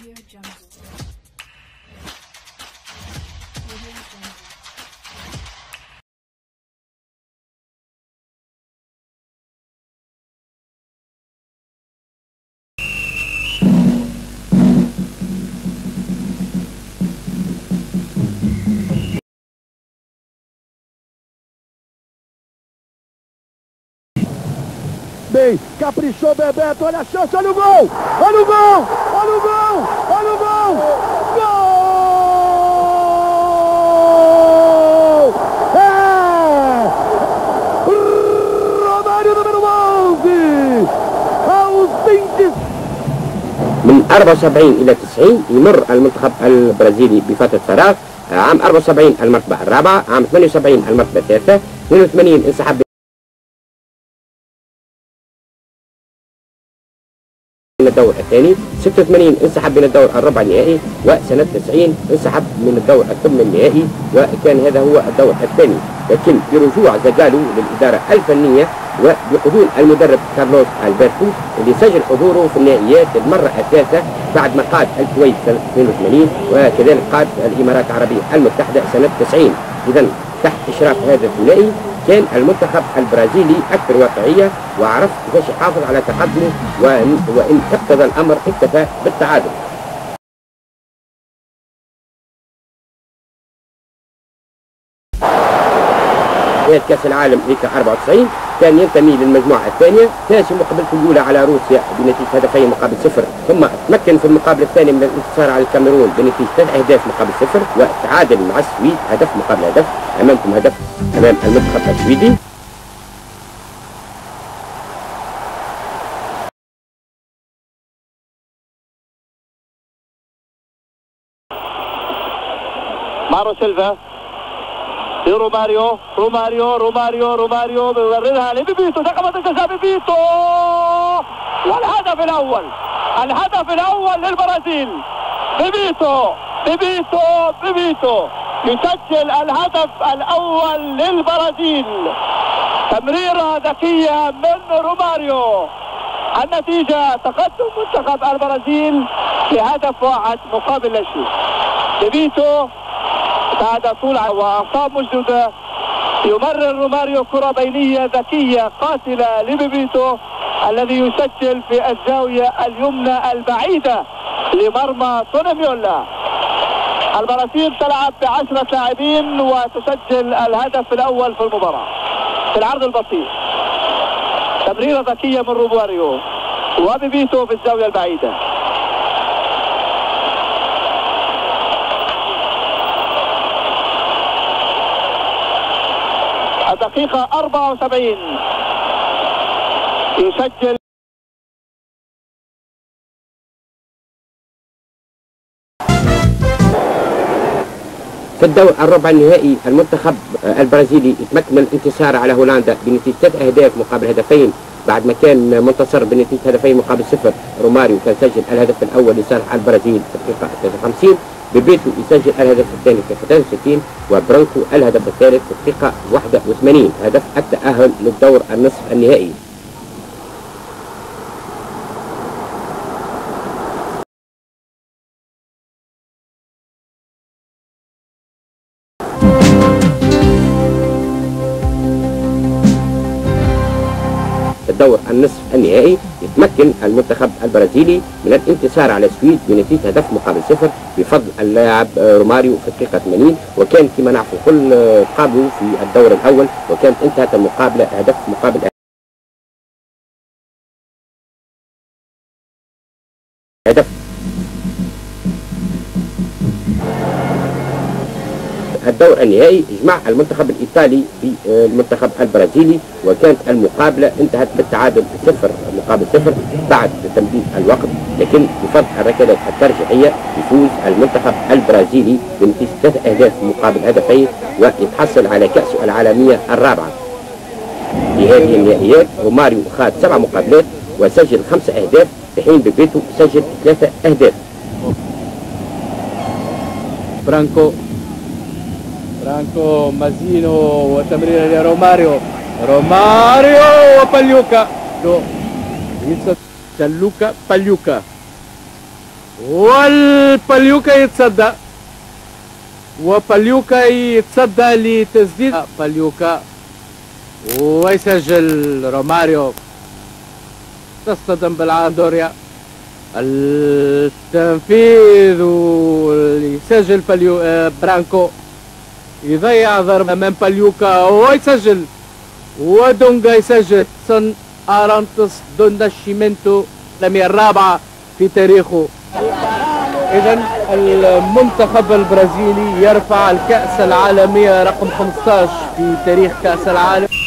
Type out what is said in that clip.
Bem, caprichou Bebeto, olha a chance, olha o gol! Olha o gol! Olha o gol! Olha o gol! Gol! É! Romário número 11! aos 20 من 74 إلى 90 يمر المنتخب البرازيلي بفترة فراغ. عام 74 المرتبة الرابعة، عام 78 المرتبة الثالثة، 82 انسحب من الدور الثاني، 86 انسحب من الدور الربع النهائي، وسنة 90 انسحب من الدور الثمن النهائي، وكان هذا هو الدور الثاني. لكن برجوع زاغالو للإدارة الفنية وبحضور المدرب كارلوس ألبرتو اللي سجل حضوره في النهائيات المرة الثالثة بعد ما قاد الكويت سنة 82 وكذلك قاد الإمارات العربية المتحدة سنة 90. إذا تحت إشراف هذا الثنائي كان المنتخب البرازيلي أكثر واقعية وعرف كيفاش يحافظ على تقدمه، وإن اقتضى الأمر اكتفى بالتعادل. كأس العالم ذيك 94 كان ينتمي للمجموعة الثانية، فاز في مقابلته الأولى على روسيا بنتيجة هدفين مقابل صفر، ثم تمكن في المقابلة الثانية من الانتصار على الكاميرون بنتيجة 3 أهداف مقابل صفر، وتعادل مع السويد هدف مقابل هدف. أمامكم هدف أمام المنتخب السويدي. مارو سيلفا روماريو بيوردها لبيبيتو، ضربة الجزاء بيبيتو، والهدف الأول للبرازيل. بيبيتو يسجل الهدف الأول للبرازيل، تمريرة ذكية من روماريو. النتيجة تقدم منتخب البرازيل بهدف واحد مقابل لا شيء. بيبيتو بعد طول وأعصاب مشدودة يمرر روماريو كرة بينية ذكية قاتلة لبيبيتو الذي يسجل في الزاوية اليمنى البعيدة لمرمى تونيميولا. البرازيل تلعب ب10 لاعبين وتسجل الهدف الأول في المباراة في العرض البسيط. تمريرة ذكية من روماريو وبيبيتو في الزاوية البعيدة. الدقيقة 74 يسجل في الدور الربع النهائي المنتخب البرازيلي يتمكن من الانتصار على هولندا بنتيجة 3 أهداف مقابل هدفين بعد ما كان منتصر بنتيجة هدفين مقابل صفر. روماريو كان سجل الهدف الأول لصالح البرازيل في الدقيقة 53، بيبيتو يسجل الهدف الثاني في 63، وبرانكو الهدف الثالث في الدقيقة 81، هدف التأهل للدور النصف النهائي. الدور النصف النهائي يتمكن المنتخب البرازيلي من الانتصار على السويد بنتيجة هدف مقابل صفر بفضل اللاعب روماريو في الدقيقة 80، وكان كما نعرفوا كل قابلوا في الدور الأول، وكانت انتهت المقابلة هدف مقابل هدف. الدور النهائي جمع المنتخب الإيطالي بالمنتخب البرازيلي، وكانت المقابلة انتهت بالتعادل 0 مقابل 0 بعد تمديد الوقت، لكن بفضل الركلات الترجيحية يفوز المنتخب البرازيلي بنتيجة 3 أهداف مقابل هدفين ويتحصل على كأسه العالمية الرابعة. في هذه النهائيات روماريو خاض 7 مقابلات وسجل 5 أهداف، في حين بيبيتو سجل 3 أهداف. فرانكو مازينو وتمرير لروماريو وباليوكا جانلوكا باليوكا والباليوكا يتصدى، وباليوكا يتصدى لتسديد باليوكا ويسجل روماريو. تصطدم بالعاندوريا، التنفيذ ويسجل برانكو، يضيع ضربة من باليوكا ويسجل، ودونجا يسجل. سون أرانتس دون ناشيمنتو الأمية الرابعة في تاريخه. إذا المنتخب البرازيلي يرفع الكأس العالمية رقم 15 في تاريخ كأس العالم.